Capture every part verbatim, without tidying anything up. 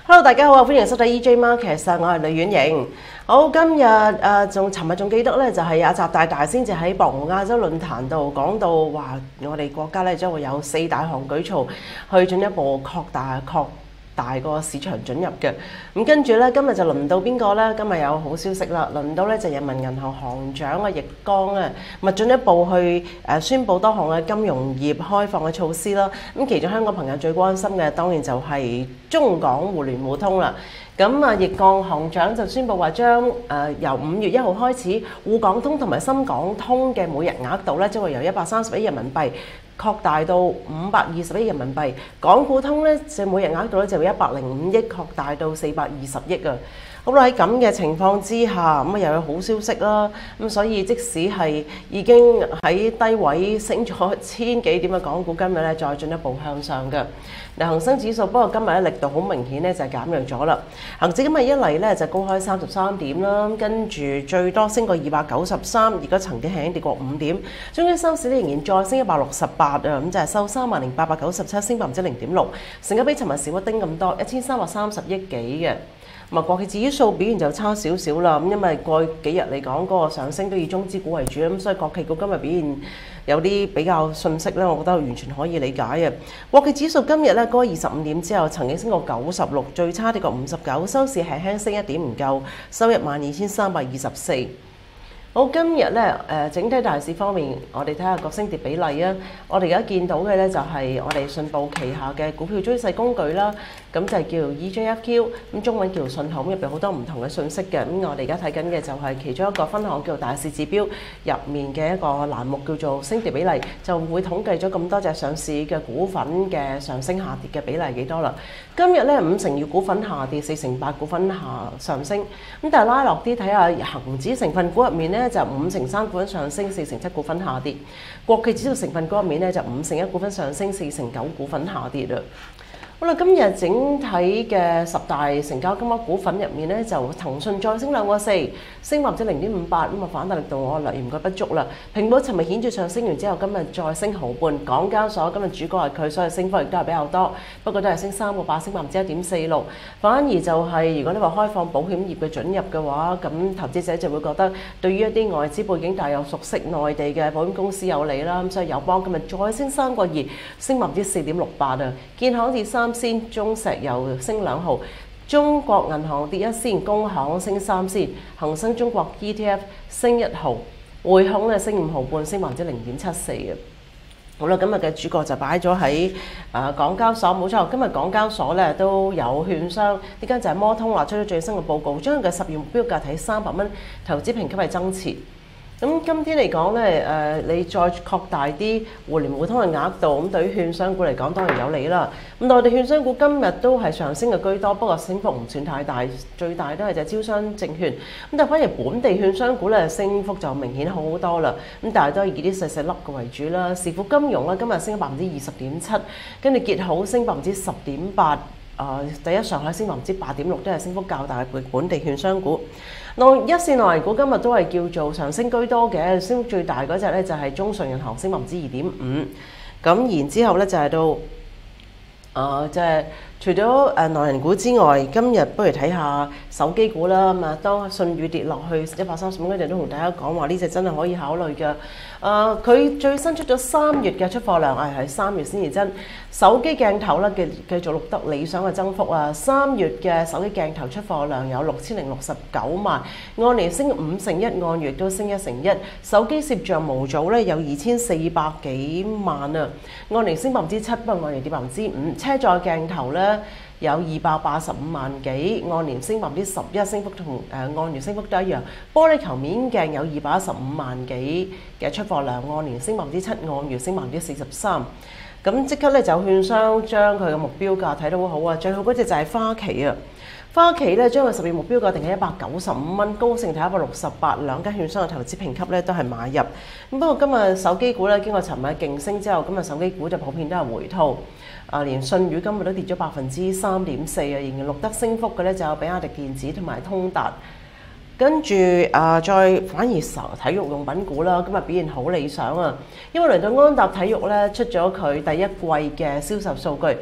Hello， 大家好啊！歡迎收睇 E J Market 啊，我係呂婉瑩。好，今日誒仲尋日仲記得咧，就係阿習大大先至喺博鰲亞洲論壇度講到話，我哋國家咧將會有四大項舉措去進一步擴大擴大個市場准入嘅。咁跟住咧，今日就輪到邊個咧？今日有好消息啦，輪到咧就人民銀行行長啊易綱啊，咪進一步去誒宣布多項嘅金融業開放嘅措施啦。咁其中香港朋友最關心嘅當然就係中港互聯互通啦。咁啊，易綱行長就宣布話將誒由五月一號開始，滬港通同埋深港通嘅每日額度咧，將會由一百三十億人民幣擴大到五百二十億人民幣。港股通咧，就每日額度咧就會一百零五億擴大到四百二十億啊！好啦，喺咁嘅情況之下，咁啊又有好消息啦。咁所以即使係已經喺低位升咗千幾點嘅港股，今日咧再進一步向上嘅。嗱，恒生指數不過今日咧力度好明顯咧就係減弱咗啦。恒指今日一嚟咧就高開三十三點啦，跟住最多升過二百九十三，而家曾經輕輕跌過五點，終於收市咧仍然再升一百六十八啊，咁就係收三萬零八百九十七，升百分之零點六，成交比尋日少一丁咁多，一千三百三十億幾嘅。咁啊，國企指數表現就差少少啦。咁因為過去幾日嚟講，嗰個上升都以中資股為主，咁所以國企股今日表現有啲比較遜色咧，我覺得完全可以理解嘅。國企指數今日咧高二十五點之後，曾經升過九十六，最差跌過五十九，收市係輕升一點唔夠，收一萬二千三百二十四。好，今日咧誒整體大市方面，我哋睇下個升跌比例啊。我哋而家見到嘅咧就係我哋信報旗下嘅股票追勢工具啦，咁就係叫 E J F Q， 咁中文叫做信號，咁入邊好多唔同嘅信息嘅。咁我哋而家睇緊嘅就係其中一個分項叫做大市指標入面嘅一個欄目叫做升跌比例，就會統計咗咁多隻上市嘅股份嘅上升下跌嘅比例幾多啦。今日咧五成二股份下跌，四成八股份下上升。咁但係拉落啲睇下恆指成分股入面咧，就五成三股份上升，四成七股份下跌。國企指數成分股入面咧，就五成一股份上升，四成九股份下跌啦。好啦，今日整體嘅十大成交金額股份入面咧，就騰訊再升兩個四，升百分之零點五八，咁啊反彈力度我略嫌佢不足啦。平保尋日顯著上升完之後，今日再升毫半。港交所今日主角係佢，所以升幅亦都係比較多，不過都係升三個八，升百分之一點四六。反而就係、是、如果你話開放保險業嘅准入嘅話，咁投資者就會覺得對於一啲外資背景但又熟悉內地嘅保險公司有利啦。咁所以友邦今日再升三個二，升百分之四點六八啊。建行跌三仙，中石油升兩毫，中國銀行跌一仙，工行升三仙，恒生中國 E T F 升一毫，匯控咧升五毫半，升百分之零點七四嘅。好啦，今日嘅主角就擺咗喺誒港交所，冇錯。今日港交所咧都有券商，呢間就係摩通啦，出咗最新嘅報告，將佢嘅十月目標價睇三百蚊，投資評級係增持。咁今天嚟講咧，誒、呃、你再擴大啲互聯互通嘅額度，咁對於券商股嚟講當然有利啦。咁內地券商股今日都係上升嘅居多，不過升幅唔算太大，最大都係隻招商證券。咁但係反而本地券商股咧升幅就明顯好好多啦。咁但係都係以啲細細粒嘅為主啦。時富金融啦，今日升咗百分之二十點七，跟住結好升百分之十點八。啊、呃！第一上海升百分之八點六，都係升幅較大嘅本地券商股。內一線內銀股今日都係叫做上升居多嘅，升幅最大嗰隻咧就係中信銀行，升百分之二點五。咁然之後咧就係到啊，即、呃、係、就是、除咗誒內銀股之外，今日不如睇下手機股啦。咁啊，當舜宇跌落去一百三十蚊嗰陣，都同大家講話呢隻真係可以考慮嘅。誒、呃，佢最新出咗三月嘅出貨量，係喺三月先至真。手機鏡頭咧，繼繼續錄得理想嘅增幅啊！三月嘅手機鏡頭出貨量有六千零六十九萬，按年升五成一，按月都升一成一。手機攝像模組咧有二千四百幾萬啊，按年升百分之七，不過按年跌百分之五。車載鏡頭咧有二百八十五萬幾，按年升百分之十一，升幅同誒按月升幅都一樣。玻璃球面鏡有二百一十五萬幾嘅出貨量，按年升百分之七，按月升百分之四十三。咁即刻咧就券商將佢嘅目標價睇得好好啊！最好嗰隻就係花旗啊！花旗咧將佢十月目標價定喺一百九十五蚊，高盛睇一百六十八，兩間券商嘅投資評級咧都係買入。咁不過今日手機股咧經過尋日勁升之後，今日手機股就普遍都係回吐。啊，連信宇今日都跌咗百分之三點四啊，仍然錄得升幅嘅咧就有比亞迪電子同埋通達。跟住啊，再反而體育用品股啦，今日表現好理想啊！因為嚟到安踏體育咧出咗佢第一季嘅銷售數據，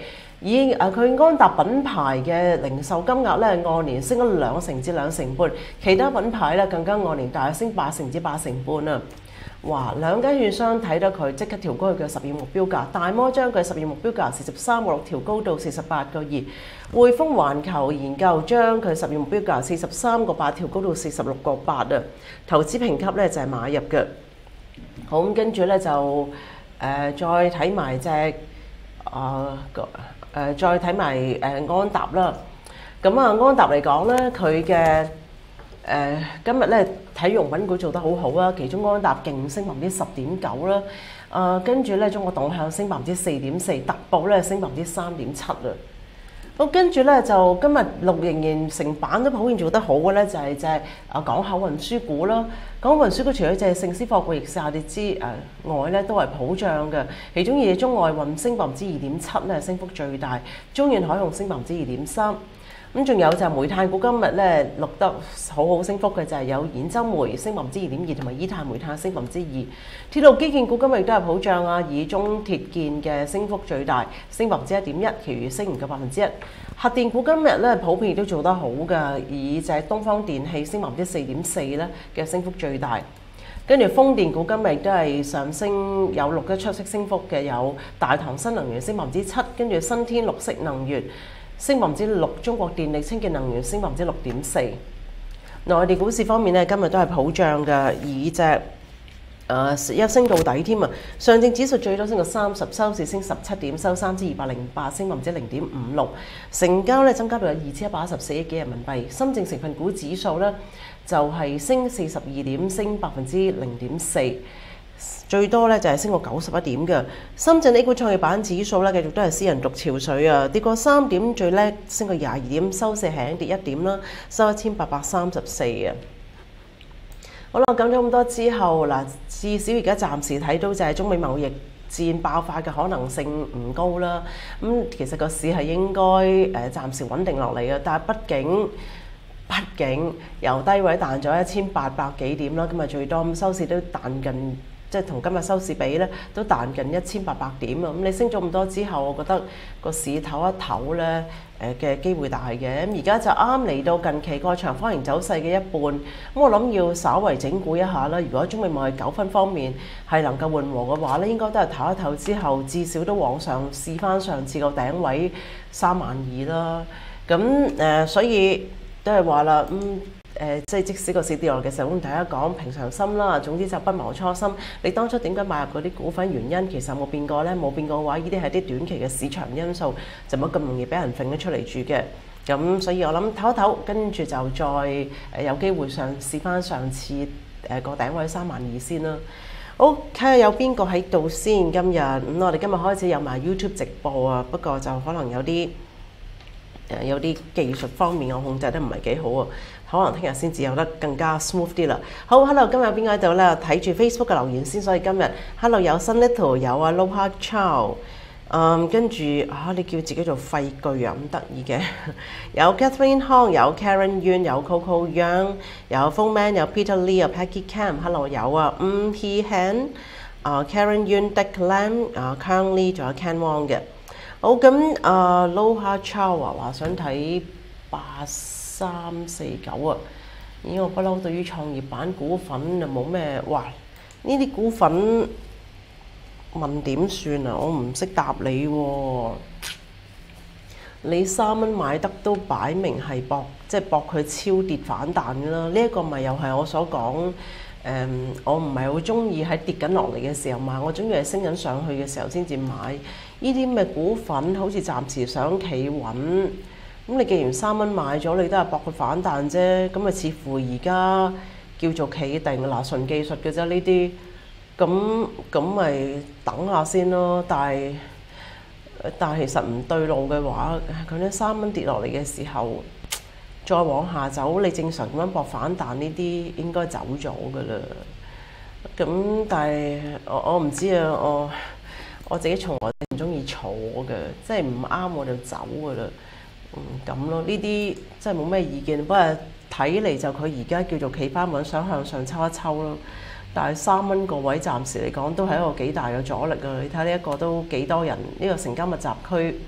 以誒佢安踏品牌嘅零售金額咧，按年升咗兩成至兩成半，其他品牌咧更加按年大約升八成至八成半啊！哇！兩間券商睇到佢即刻調高佢嘅十二目標價，大摩將佢十二目標價四十三個六調高到四十八個二，匯豐環球研究將佢十二目標價四十三個八調高到四十六個八啊！投資評級咧就係買入嘅。好，咁跟住咧就誒、呃、再睇埋隻啊誒再睇埋誒安踏啦。咁啊安踏嚟講咧，佢嘅誒、呃、今日咧體育用品股做得好好啊，其中安踏勁升百分之十點九啦，啊跟住咧中國動向升百分之四點四，特步咧升百分之三點七啊。好，跟住咧就今日六仍然成板都普遍做得好嘅咧，就係隻啊港口運輸股啦。港口運輸股除咗隻勝獅貨櫃逆市下跌之誒外咧，都係普漲嘅。其中以中外運升百分之二點七咧，升幅最大；中遠海控升百分之二點三。咁仲有就係煤炭股今日咧錄得好好升幅嘅，就係有兗州煤升百分之二點二，同埋伊泰煤炭升百分之二。鐵路基建股今日亦都係普漲啊，以中鐵建嘅升幅最大，升百分之一點一，其餘升唔夠百分之一。核電股今日咧普遍亦都做得好嘅，以就係東方電氣升百分之四點四咧嘅升幅最大。跟住風電股今日亦都係上升，有錄得出色升幅嘅，有大唐新能源升百分之七，跟住新天綠色能源升百分之六，中國電力清潔能源升百分之六點四。內地股市方面咧，今日都係普漲嘅，以隻誒一升到底添啊！上證指數最多升到三十，收市升十七點，收三千二百零八，升百分之零點五六。成交咧增加到有二千一百一十四億幾人民幣。深證成分股指數咧就係升四十二點，升百分之零點四。最多咧就係升過九十一點嘅。深圳 A 股創業板指數咧繼續都係私人獨潮水啊，跌過三點，最叻升過廿二點，收市輕跌一點啦，收一千八百三十四啊。好啦，講咗咁多之後嗱，至少而家暫時睇到就係中美貿易戰爆發嘅可能性唔高啦。咁其實個市係應該誒暫時穩定落嚟嘅，但係畢竟畢竟由低位彈咗一千八百幾點啦，今日最多咁收市都彈近。即係同今日收市比咧，都彈近一千八百點啊！咁你升咗咁多之後，我覺得個市唞一唞咧，誒嘅機會大嘅。咁而家就啱嚟到近期個長方形走勢嘅一半，咁我諗要稍為整固一下啦。如果中美貿易糾紛方面係能夠緩和嘅話咧，應該都係唞一唞之後，至少都往上試翻上次個頂位三萬二啦。咁誒、呃，所以都係話啦，嗯。誒、呃，即係即使個市跌落嘅時候，咁大家講平常心啦。總之就不忘初心。你當初點解買入嗰啲股份原因，其實有冇變過呢？冇變過嘅話，呢啲係啲短期嘅市場因素，就冇咁容易俾人揈得出嚟住嘅。咁所以我諗唞一唞，跟住就再誒有機會上試翻上次誒個頂位三萬二先啦。好，睇下有邊個喺度先。今日咁、嗯、我哋今日開始有埋 YouTube 直播啊，不過就可能有啲誒有啲技術方面我控制得唔係幾好啊。可能聽日先至有得更加 smooth 啲啦。好 ，hello， 今日有邊個喺度咧？睇住 Facebook 嘅留言先，所以今日 hello 有 Sun Little， 有啊 Loha Chow， 嗯，跟住啊，你叫自己做廢句啊，咁得意嘅。有 Catherine Hong， 有 Karen Yuen， 有 Coco Young， 有 Fullman， 有 Peter Lee， 有 Peggy Cam，hello 有啊 Um He Han， 啊 Karen Yuen，Dick Lam， 啊 Kang Lee， 仲有 Ken Wong 嘅。好，咁啊 Loha Chow 話話想睇八三四九啊！咦，我不嬲對於創業板股份就冇咩，哇！呢啲股份問點算啊？我唔識答你喎、啊。你三蚊買得都擺明係搏，即係搏佢超跌反彈㗎啦。呢、這、一個咪又係我所講，誒、嗯，我唔係好中意喺跌緊落嚟嘅時候買，我中意係升緊上去嘅時候先至買。呢啲咁嘅股份好似暫時想企穩。咁你既然三蚊買咗，你都係搏佢反彈啫。咁啊，似乎而家叫做企定嗱，純技術嘅啫呢啲。咁咁咪等下先咯。但係但係其實唔對路嘅話，佢呢三蚊跌落嚟嘅時候，再往下走，你正常咁樣搏反彈呢啲應該走咗噶啦。咁但係我我唔知啊，我我自己從來唔中意坐嘅，即係唔啱我就走噶啦。嗯，咁咯，呢啲真係冇咩意見。不過睇嚟就佢而家叫做企翻穩，想向上抽一抽咯。但係三蚊個位暫時嚟講都係一個幾大嘅阻力啊！你睇呢一個都幾多人，呢、這個成交密集區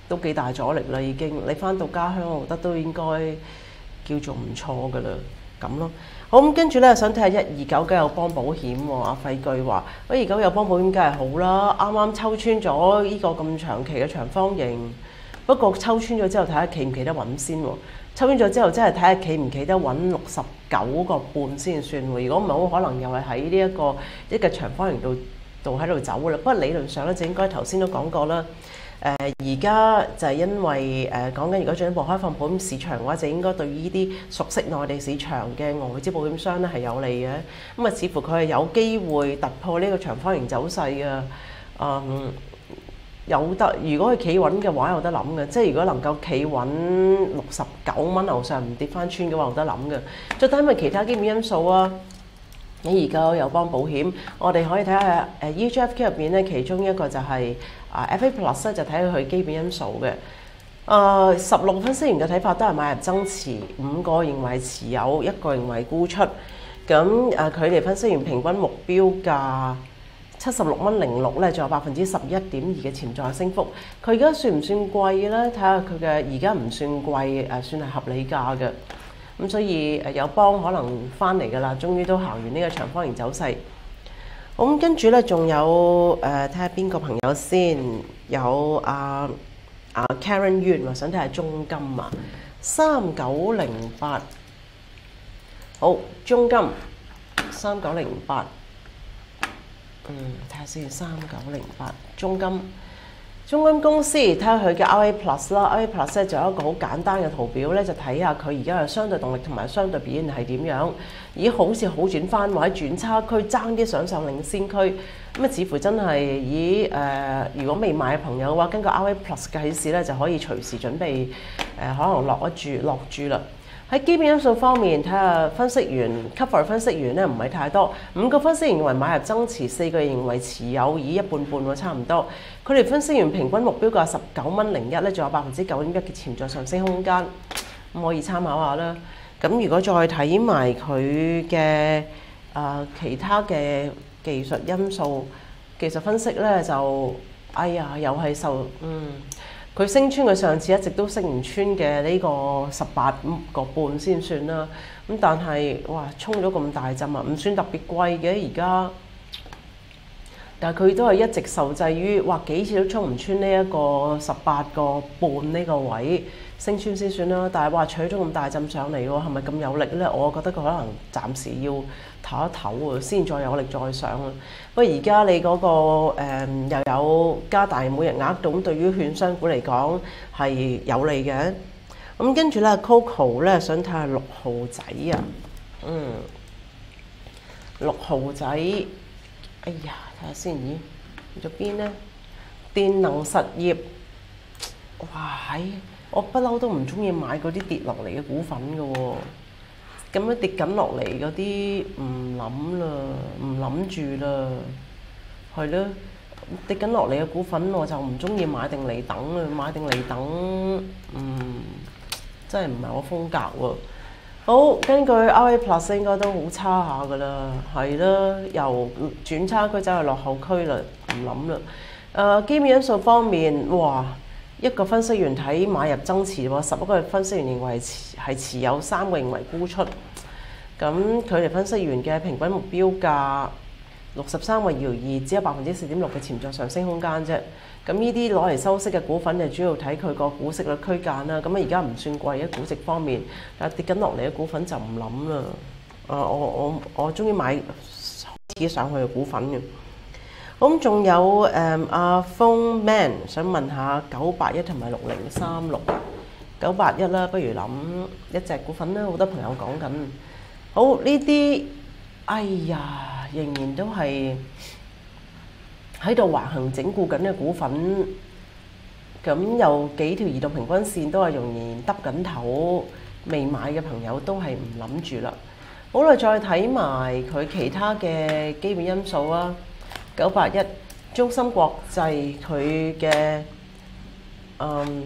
都幾大阻力啦已經。你翻到家鄉，我覺得都應該叫做唔錯噶啦，咁咯。好，咁跟住咧，想睇下一二九嘅友邦保險喎。阿費句話：一二九友邦保險梗係好啦，啱啱抽穿咗呢個咁長期嘅長方形。不過抽穿咗之後，睇下企唔企得穩先喎。抽穿咗之後，真係睇下企唔企得穩六十九個半先算喎。如果唔係，好可能又係喺呢一個一個長方形度度喺度走噶啦。不過理論上咧，就應該頭先都講過啦。誒而家就係因為誒講緊，如果進一步開放保險市場嘅話，就應該對呢啲熟悉內地市場嘅外資保險商咧係有利嘅。咁啊，似乎佢係有機會突破呢個長方形走勢嘅。嗯，有得，如果佢企穩嘅話，有得諗嘅。即係如果能夠企穩六十九蚊樓上唔跌翻穿嘅話，有得諗嘅。再睇埋其他基本因素啊。你而家友邦保險，我哋可以睇下誒 E G F K 入邊咧，其中一個就係、是、啊 F A Plus 咧，就睇下佢基本因素嘅。誒十六個分析員嘅睇法都係買入增持，五個認為持有，一個認為沽出。咁誒佢哋分析員平均目標價七十六蚊零六咧，仲有百分之十一點二嘅潛在升幅。佢而家算唔算貴咧？睇下佢嘅而家唔算貴，誒算係合理價嘅。咁所以誒友邦可能翻嚟㗎啦，終於都行完呢個長方形走勢。咁跟住咧，仲有誒睇下邊個朋友先，有啊啊 Karen Yuan 話想睇下中金啊，三九零八。好，中金三九零八。嗯，睇下先，三九零八中金。中金公司睇下佢嘅 R A Plus 啦 ，R A Plus 咧就有一個好簡單嘅圖表咧，就睇下佢而家嘅相對動力同埋相對表現係點樣。咦，好似好轉翻，或者轉差區爭啲想上領先區，咁啊似乎真係咦誒、呃，如果未買嘅朋友嘅話，根據 R A Plus 嘅顯示咧，就可以隨時準備誒、呃、可能落一注落注啦。喺基本因素方面，睇下分析員 cover 分析員咧唔係太多，五個分析員認為買入增持，四個認為持有，以一半半喎，差唔多。佢哋分析員平均目標價十九蚊零一咧，仲有百分之九點一嘅潛在上升空間，咁可以參考下啦。咁如果再睇埋佢嘅誒其他嘅技術因素、技術分析咧，就哎呀又係受嗯。佢升穿佢上次一直都升唔穿嘅呢個十八個半先算啦，咁但係哇衝咗咁大陣啊，唔算特別貴嘅而家，但係佢都係一直受制於哇幾次都衝唔穿呢一個十八個半呢個位，升穿先算啦。但係話取咗咁大陣上嚟喎，係咪咁有力咧？我覺得佢可能暫時要唞一唞啊，先再有力再上啊。不過而家你嗰、那個、嗯、又有加大每日額度，咁對於券商股嚟講係有利嘅。咁跟住咧 Coco 咧想睇下六號仔啊，嗯，六號仔，哎呀睇下先，咦去咗邊咧？電能實業，哇喺我不嬲都唔中意買嗰啲跌落嚟嘅股份嘅喎。咁樣跌緊落嚟嗰啲唔諗啦，唔諗住啦，係咯，跌緊落嚟嘅股份我就唔中意買定嚟等啊，買定嚟等，嗯，真係唔係我風格喎。好，根據 R A Plus 應該都好差下噶啦，係啦，由轉差區走去落後區啦，唔諗啦。誒、呃，基本因素方面，哇！一個分析員睇買入增持喎，十一個分析員認為係持有，三個認為沽出。咁佢哋分析員嘅平均目標價六十三個搖二，只有百分之四點六嘅潛在上升空間啫。咁呢啲攞嚟收息嘅股份就主要睇佢個股息率區間啦。咁啊而家唔算貴嘅估值方面，但係跌緊落嚟嘅股份就唔諗啦。啊，我我我中意買開始上去嘅股份嘅。咁仲有誒阿 Phone Man 想問下九八一同埋六零三六，九八一啦，不如諗一隻股份啦，好多朋友講緊。好呢啲，哎呀，仍然都係喺度橫行整固緊嘅股份，咁有幾條移動平均線都係仍然耷緊頭，未買嘅朋友都係唔諗住啦。好啦，再睇埋佢其他嘅基本因素啊。九八一中芯國際佢嘅嗯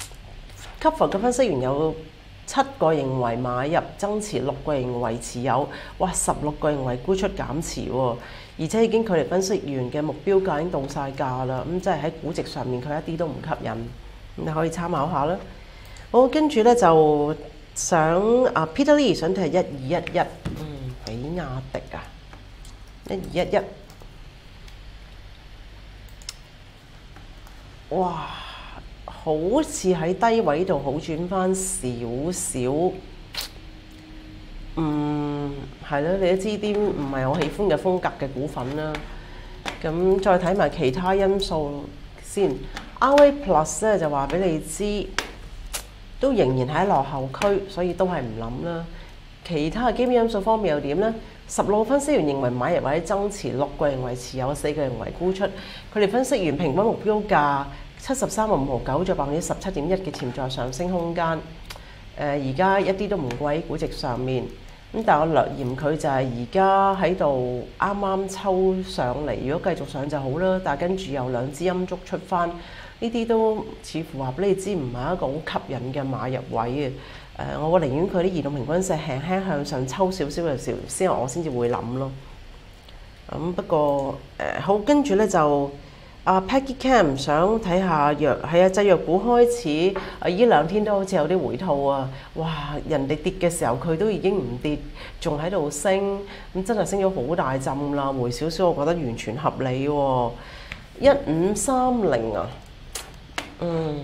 cover 嘅分析員有七個認為買入增持，六個認為持有，哇十六個認為沽出減持喎，而且已經距離分析員嘅目標價已經到晒價啦，咁即係喺估值上面佢一啲都唔吸引。 你可以參考下啦。好，跟住咧就想啊 Peter Lee 想睇係一二一一，嗯，比亞迪啊，一二一一，哇，好似喺低位度好轉翻少少。嗯，係咯，你都知啲唔係我喜歡嘅風格嘅股份啦。咁再睇埋其他因素先 ，R A Plus 咧就話俾你知，都仍然喺落後區，所以都係唔諗啦。其他嘅基本因素方面又點呢？十六個分析員認為買入或者增持，六個認為持有，四個認為沽出。佢哋分析完平均目標價七十三個五毫九，仲有百分之十七點一嘅潛在上升空間。誒而家一啲都唔貴喺估值上面。咁但係我略嫌佢就係而家喺度啱啱抽上嚟，如果繼續上就好啦。但係跟住有兩支陰燭出翻，呢啲都似乎話俾你知唔係一個好吸引嘅買入位嘅。誒、呃，我寧願佢啲移動平均線輕輕向上抽少少嘅時候，先我先至會諗咯。咁、嗯、不過誒、呃、好，跟住咧就。阿、uh, Peggy Cam 想睇下藥，係啊，製藥股開始啊，依兩天都好似有啲回吐啊！哇，人哋跌嘅時候佢都已經唔跌，仲喺度升，咁真係升咗好大浸啦！回少少，我覺得完全合理喎、啊。一五三零啊，嗯，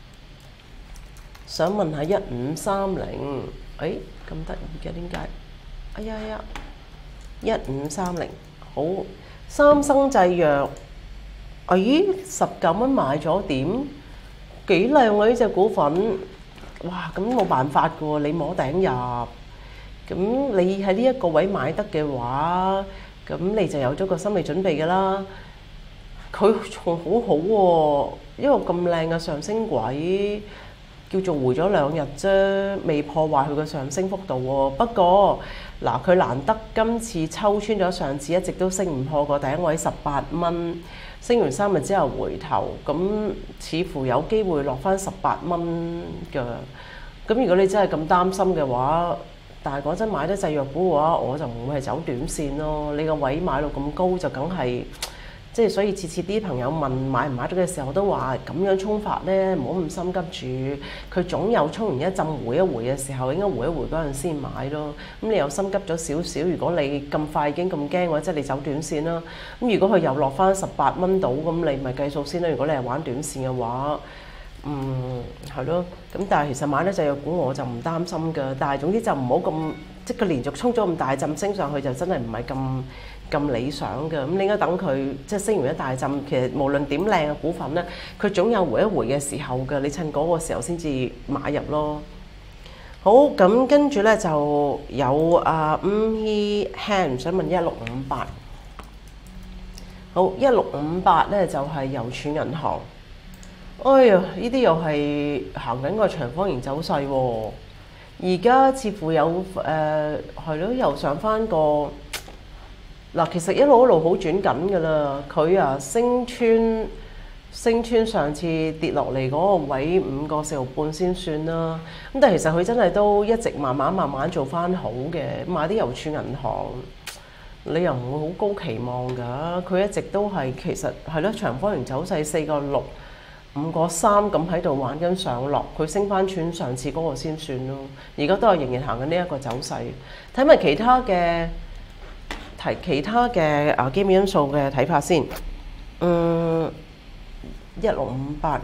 想問下一五三零，誒咁得意嘅點解？哎呀呀，一五三零好，三生製藥。咦，十九蚊買咗點？幾靚喎呢隻股份！哇，咁冇辦法嘅喎，你摸頂入，咁你喺呢一個位買得嘅話，咁你就有咗個心理準備㗎啦。佢仲好好喎，一個咁靚嘅上升軌，叫做回咗兩日啫，未破壞佢嘅上升幅度喎。不過嗱，佢難得今次抽穿咗上次一直都升唔破個頂位十八蚊。升完三日之後回頭，咁似乎有機會落翻十八蚊㗎。咁如果你真係咁擔心嘅話，但係講真買得製藥股嘅話，我就唔會係走短線咯。你個位買到咁高就梗係，即係所以次次啲朋友問買唔買到嘅時候，我都話咁樣衝法咧，唔好咁心急住。佢總有衝完一陣回一回嘅時候，應該回一回嗰陣先買咯。咁你又心急咗少少，如果你咁快已經咁驚嘅話，即係你走短線啦。咁如果佢又落翻十八蚊到，咁你咪計數先啦。如果你係玩短線嘅話，嗯係咯。咁但係其實買得製藥股我就唔擔心㗎。但係總之就唔好咁，即係佢連續衝咗咁大陣升上去，就真係唔係咁。咁理想嘅，咁你應該等佢即係升完一大陣，其實無論點靚嘅股份咧，佢總有回一回嘅時候嘅，你趁嗰個時候先至買入咯。好，咁跟住咧就有阿吳希 Han 想問一六五八，好一六五八咧就係郵儲銀行。哎呀，呢啲又係行緊個長方形走勢喎，而家似乎有誒係咯，又上翻個。嗱，其實一路一路好轉緊㗎啦，佢啊升穿升穿上次跌落嚟嗰個位五個四毫半先算啦。咁但係其實佢真係都一直慢慢慢慢做翻好嘅。買啲郵儲銀行，你又唔會好高期望㗎。佢一直都係其實係咯，長方形走勢四個六五個三咁喺度玩緊上落，佢升翻穿上次嗰個先算咯。而家都係仍然行緊呢一個走勢。睇埋其他嘅。提其他嘅啊基本因素嘅睇法先，嗯，一六五八，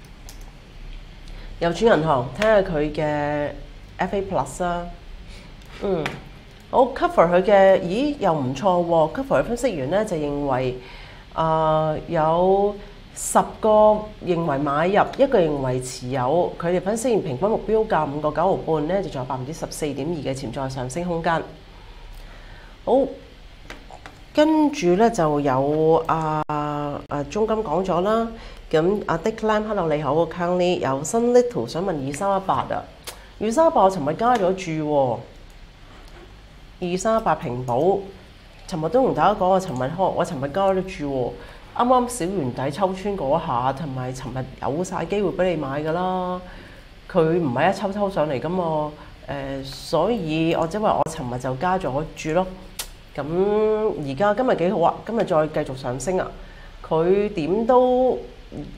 郵儲銀行睇下佢嘅 F A Plus 啦，嗯，好 cover 佢嘅，咦又唔錯喎 cover 嘅分析員咧就認為啊、呃、有十個認為買入，一個認為持有，佢哋分析完平均目標價五個九毫半咧，就仲有百分之十四點二嘅潛在上升空間，好。跟住咧就有啊啊中金講咗啦，咁阿 Dick Lam，hello 你好 ，Connie 有新 little 想問二三一八啊，二三一八我尋日加咗注喎，二三一八平保，尋日都同大家講我尋日開，我尋日加咗注喎，啱啱小圓底抽穿嗰下，同埋尋日有晒機會俾你買㗎啦，佢唔係一抽抽上嚟㗎嘛，誒、呃，所以我即係話我尋日就加咗注咯。咁而家今日幾好啊！今日再繼續上升啊！佢點都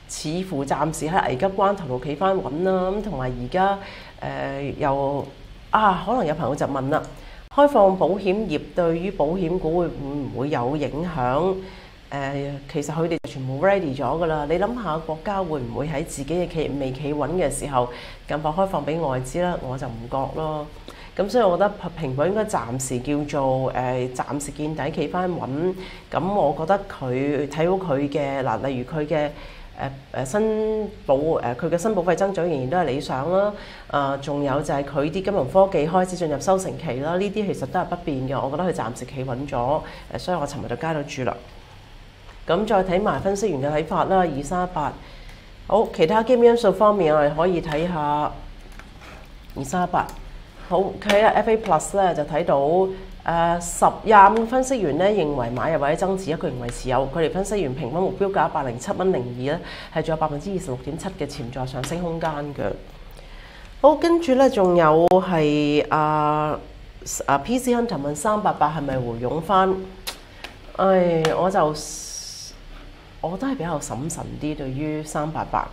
似乎暫時喺危急關頭度企翻穩啦。咁同埋而家誒又啊，可能有朋友就問啦，開放保險業對於保險股會會唔會有影響？誒、呃，其實佢哋全部 ready 咗㗎啦。你諗下，國家會唔會喺自己嘅企業未企穩嘅時候咁快開放俾外資咧？我就唔覺咯。咁所以，我覺得蘋果應該暫時叫做誒、呃，暫時見底企翻穩。咁我覺得佢睇到佢嘅嗱，例如佢嘅誒誒新保誒佢嘅新保費增長仍然都係理想啦。啊、呃，仲有就係佢啲金融科技開始進入收成期啦。呢啲其實都係不變嘅。我覺得佢暫時企穩咗。誒，所以我尋日就加到注啦。咁再睇埋分析員嘅睇法啦，二三一八。好，其他基本因素方面，我哋可以睇下二三一八。好，佢啊 F A Plus 咧就睇到誒十廿五分析員咧認為買入或者增持，一個認為持有。佢哋分析員平均目標價一百零七蚊零二咧，係仲有百分之二十六點七嘅潛在上升空間嘅。好，跟住咧仲有係啊啊 P C Hunter 問三八八係咪回勇翻？唉，我就我都係比較審慎啲對於三八八。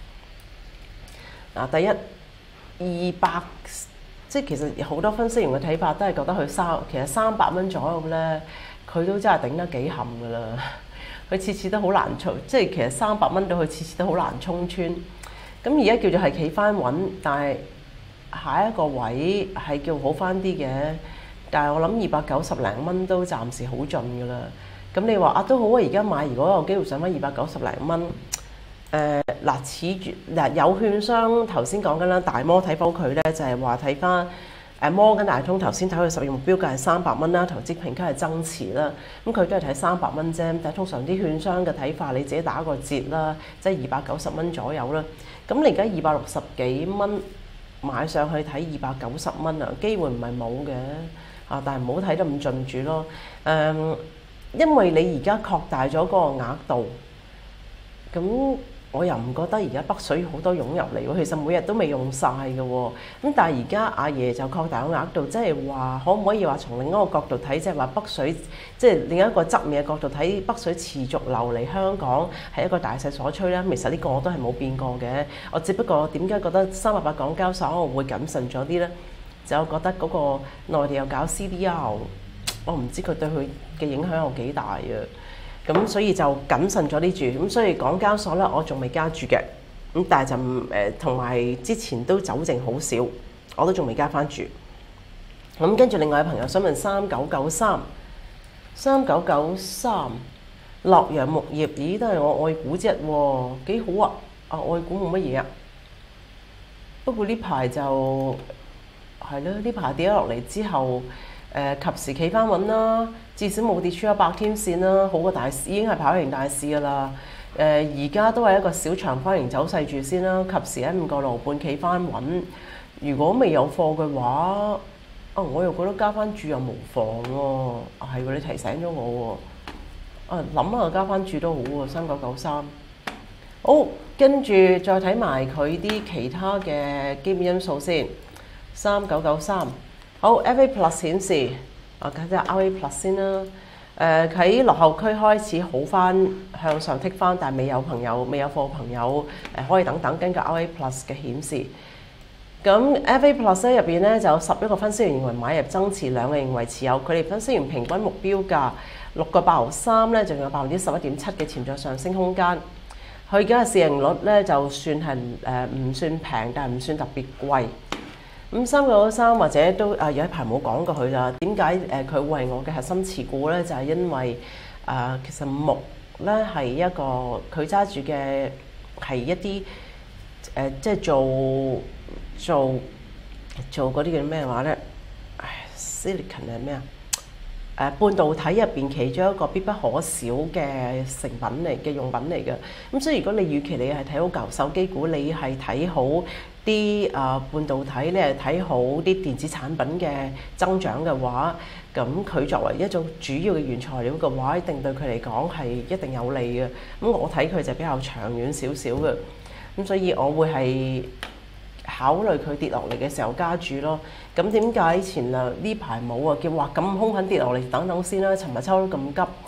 嗱，第一二百。即係其實好多分析員嘅睇法都係覺得佢三其實三百蚊左右咧，佢都真係頂得幾冚㗎啦。佢次次都好難衝，即係其實三百蚊到佢次次都好難衝穿。咁而家叫做係企翻穩，但係下一個位係叫好翻啲嘅。但係我諗二百九十零蚊都暫時好盡㗎啦。咁你話啊都好啊，而家買如果有機會上翻二百九十零蚊。誒嗱，似住嗱有券商頭先講緊啦，大摩睇翻佢咧就係話睇翻誒摩根大通頭先睇佢十月目標價係三百蚊啦，投資評級係增持啦，咁佢都係睇三百蚊啫。但係通常啲券商嘅睇法，你自己打個折啦，即係二百九十蚊左右啦。咁你而家二百六十幾蚊買上去睇二百九十蚊啊，機會唔係冇嘅啊，但係唔好睇得咁盡住咯。誒，因為你而家擴大咗嗰個額度，咁。我又唔覺得而家北水好多湧入嚟喎，其實每日都未用晒嘅喎。咁但係而家阿爺就擴大個額度，即係話可唔可以話從另一個角度睇，即係話北水，即係另一個側面嘅角度睇，北水持續流嚟香港係一個大勢所趨咧。其實呢個我都係冇變過嘅。我只不過點解覺得三八八港交所我會謹慎咗啲咧？就我覺得嗰個內地又搞 C D R， 我唔知佢對佢嘅影響有幾大啊。咁所以就謹慎咗啲住，咁所以港交所咧我仲未加注嘅，咁但係就誒同埋之前都走剩好少，我都仲未加翻注。咁跟住另外有朋友想問三九九三，三九九三洛陽木業，咦都係我愛股啫喎，幾好啊！啊愛股冇乜嘢啊，不過呢排就係咯，呢排跌咗落嚟之後。誒、呃、及時企翻穩啦，至少冇跌穿一百天線啦，好過大市已經係跑贏大市㗎啦。誒而家都係一個小長方形走勢住先啦，及時喺五個六半企翻穩。如果未有貨嘅話，啊我又覺得加翻注又無妨喎。係喎，你提醒咗我喎。啊諗下加翻注都好喎，三九九三。好，跟住再睇埋佢啲其他嘅基本因素先，三九九三。好 ，F A Plus 顯示，啊，睇下 R A Plus 先啦。誒、呃，喺落後區開始好翻，向上剔翻，但係未有朋友、未有貨朋友誒、呃，可以等等根據 R A Plus 嘅顯示。咁 F A Plus 咧入邊咧就有十一個分析員認為買入增持，兩個認為持有。佢哋分析員平均目標價六個八毫三咧，仲有百分之十一點七嘅潛在上升空間。佢而家嘅市盈率咧就算係誒唔算平，但係唔算特別貴。咁三九九三或者都啊有一排冇講過佢啦。點解誒佢會係我嘅核心持股咧？就係、是、因為啊、呃、其實木咧係一個佢揸住嘅係一啲誒、呃、即係做做做嗰啲叫咩話咧？唉 ，silicon 係咩啊？誒、呃、半導體入邊其中一個必不可少嘅成品嚟嘅用品嚟嘅。咁所以如果你預期你係睇好舊手機股，你係睇好啲啊半導體，你係睇好啲電子產品嘅增長嘅話，咁佢作為一種主要嘅原材料嘅話，一定對佢嚟講係一定有利嘅。咁我睇佢就比較長遠少少嘅，咁所以我會係考慮佢跌落嚟嘅時候加注咯。咁點解前兩呢排冇啊？叫話咁兇狠跌落嚟，等等先啦。尋日抽得咁急，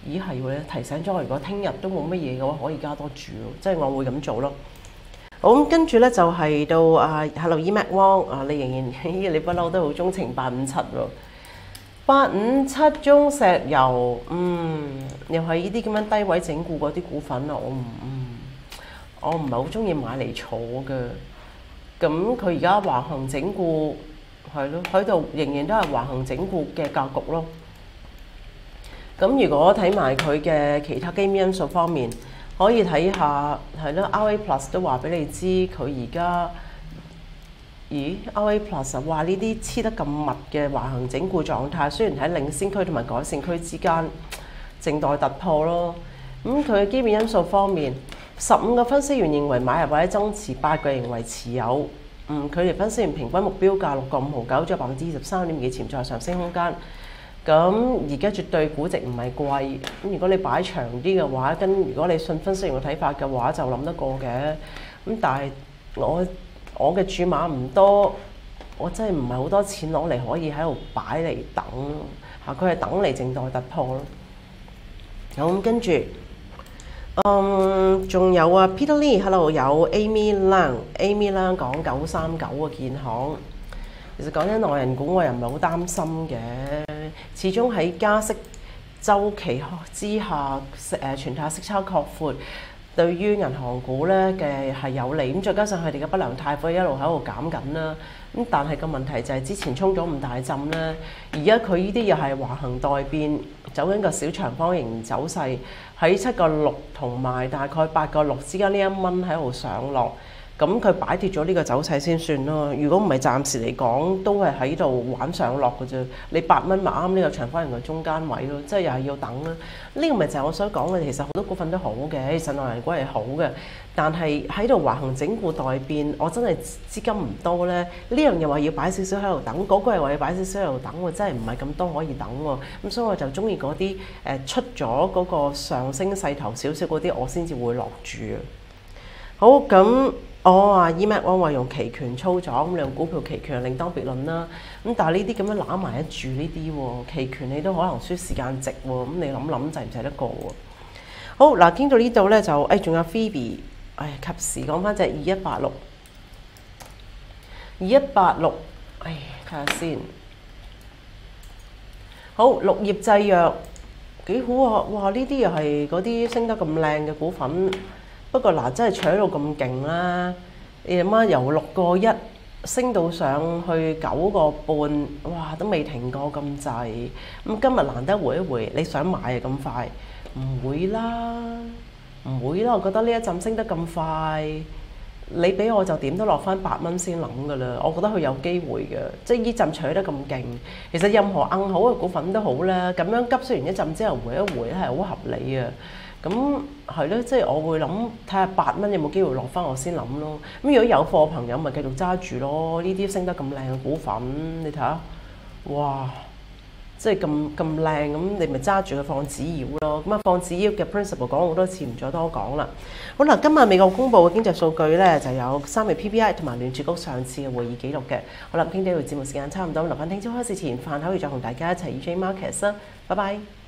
咦係喎，提醒咗我，如果聽日都冇乜嘢嘅話，可以加多注咯，即係我會咁做咯。好，咁跟住咧就係、是、到啊 Hello E Mac Wong 啊，你仍然你不嬲都好鍾情八五七喎。八五七中石油，嗯，又係呢啲咁樣低位整固嗰啲股份啊，我唔，我唔係好中意買嚟坐嘅。咁佢而家橫行整固，係咯，喺度仍然都係橫行整固嘅格局咯。咁如果睇埋佢嘅其他基本因素方面，可以睇下係咯 ，R A Plus 都話俾你知佢而家。咦 ，R A Plus 啊，哇！呢啲黐得咁密嘅橫行整固狀態，雖然喺領先區同埋改善區之間靜待突破咯。咁佢嘅基本因素方面，十五個分析員認為買入或者增持，八個認為持有。嗯，佢哋分析員平均目標價六個五毫九，仲有百分之二十三點幾潛在上升空間。咁而家絕對估值唔係貴。咁如果你擺長啲嘅話，跟如果你信分析員嘅睇法嘅話，就諗得過嘅。咁但係我。我嘅注碼唔多，我真係唔係好多錢攞嚟可以喺度擺嚟等嚇，佢係等嚟靜待突破咯。咁跟住，嗯，仲有啊 Peter Lee，hello 有 Amy Lang，Amy Lang 講九三九嘅建行。其實講緊內銀股，我又唔係好擔心嘅，始終喺加息週期之下，誒全球息差擴闊。對於銀行股咧嘅係有利，咁再加上佢哋嘅不良貸款一路喺度減緊啦，咁但係個問題就係之前衝咗咁大浸咧，而家佢呢啲又係橫行待變，走緊個小長方形走勢，喺七個六同埋大概八個六之間呢一蚊喺度上落，咁佢擺脫咗呢個走勢先算咯。如果唔係暫時嚟講，都係喺度玩上落嘅啫。你八蚊咪啱呢個長方形嘅中間位咯，即係又係要等啦。呢個咪就係我想講嘅，其實好多股份都好嘅，其實內銀股係好嘅，但係喺度橫行整固待變，我真係資金唔多咧。呢樣又話要擺少少喺度等，嗰個又話要擺少少喺度等，我真係唔係咁多可以等喎。咁所以我就中意嗰啲誒出咗嗰個上升勢頭少少嗰啲，我先至會落注啊。好咁。我話 E M A C 我話用期權操作，咁你用股票期權另當別論啦。咁但係呢啲咁樣攬埋一住呢啲喎，期權你都可能輸時間值喎。咁你諗諗制唔制得過喎？好嗱，傾到呢度咧就誒，仲、哎、有 Phoebe， 誒及時講翻隻二一八六，二一八六，誒睇下先。好，綠葉製藥幾好啊！哇，呢啲又係嗰啲升得咁靚嘅股份。不過嗱，真係搶到咁勁啦！你阿媽由六個一升到上去九個半，哇，都未停過咁滯。咁今日難得回一回，你想買啊咁快？唔會啦，唔會啦！我覺得呢一陣升得咁快，你俾我就點都落翻八蚊先諗㗎啦。我覺得佢有機會嘅，即係呢陣搶得咁勁。其實任何硬好嘅股份都好啦，咁樣急雖然一陣之後回一回係好合理啊。咁係咯，即係我會諗睇下八蚊有冇機會落翻，我先諗咯。咁如果有貨朋友咪繼續揸住咯。呢啲升得咁靚嘅股份，你睇下，哇！即係咁咁靚咁，你咪揸住佢放紙鷂咯。咁啊，放紙鷂嘅 principle 講好多次，唔再多講啦。好啦，今日美國公布嘅經濟數據咧，就有三月 P P I 同埋聯儲局上次嘅會議記錄嘅。好啦，傾到呢度節目時間差唔多，留翻聽朝開市前飯後要再同大家一齊 E J Markets 啦。拜拜。